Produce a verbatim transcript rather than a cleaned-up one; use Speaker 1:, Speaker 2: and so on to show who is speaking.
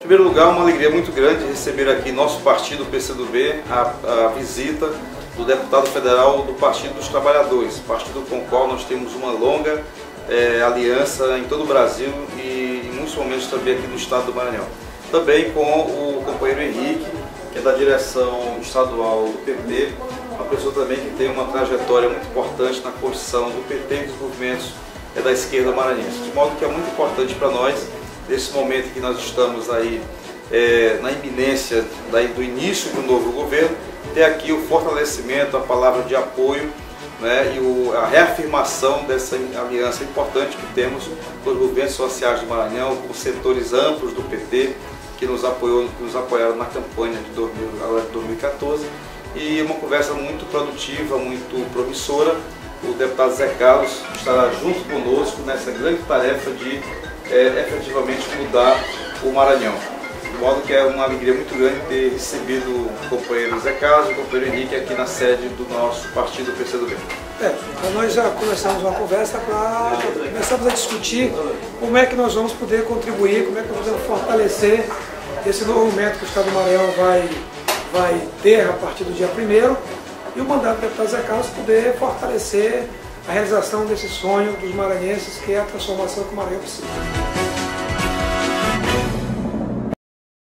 Speaker 1: Em primeiro lugar, uma alegria muito grande receber aqui nosso partido P C do B, a, a visita do deputado federal do Partido dos Trabalhadores, partido com o qual nós temos uma longa é, aliança em todo o Brasil e em muitos momentos também aqui no estado do Maranhão. Também com o companheiro Henrique, que é da direção estadual do P T, uma pessoa também que tem uma trajetória muito importante na construção do P T e dos movimentos é, da esquerda maranhense. De modo que é muito importante para nós, nesse momento que nós estamos aí é, na iminência daí, do início do novo governo, ter aqui o fortalecimento, a palavra de apoio, né, e o, a reafirmação dessa aliança importante que temos com os movimentos sociais do Maranhão, com setores amplos do P T, que nos, apoiou, que nos apoiaram na campanha de dois mil e quatorze, e uma conversa muito produtiva, muito promissora. O deputado Zé Carlos estará junto conosco nessa grande tarefa de é, efetivamente mudar o Maranhão. De modo que é uma alegria muito grande ter recebido o companheiro Zé Carlos e o companheiro Henrique aqui na sede do nosso partido P C do B.
Speaker 2: É, então nós já começamos uma conversa para começarmos a discutir como é que nós vamos poder contribuir, como é que nós podemos fortalecer esse novo momento que o Estado do Maranhão vai, vai ter a partir do dia primeiro, e o mandato do deputado Zé Carlos poder fortalecer a realização desse sonho dos maranhenses, que é a transformação que o Maranhão precisa.